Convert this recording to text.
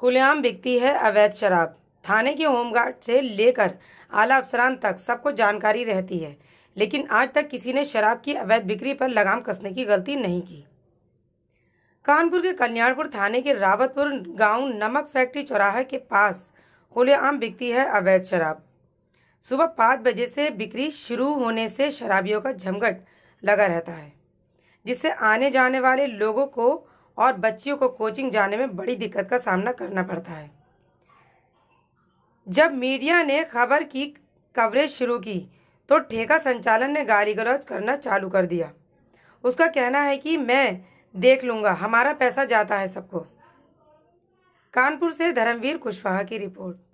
खुलेआम बिकती है अवैध शराब। थाने के होमगार्ड से लेकर आला अफसरान तक सबको जानकारी रहती है, लेकिन आज तक किसी ने शराब की अवैध बिक्री पर लगाम कसने की गलती नहीं की। कानपुर के कल्याणपुर थाने के रावतपुर गांव नमक फैक्ट्री चौराहे के पास खुलेआम बिकती है अवैध शराब। सुबह 5 बजे से बिक्री शुरू होने से शराबियों का जमघट लगा रहता है, जिससे आने जाने वाले लोगों को और बच्चियों को कोचिंग जाने में बड़ी दिक्कत का सामना करना पड़ता है। जब मीडिया ने खबर की कवरेज शुरू की तो ठेका संचालन ने गाली गलौज करना चालू कर दिया। उसका कहना है कि मैं देख लूंगा, हमारा पैसा जाता है सबको। कानपुर से धर्मवीर कुशवाहा की रिपोर्ट।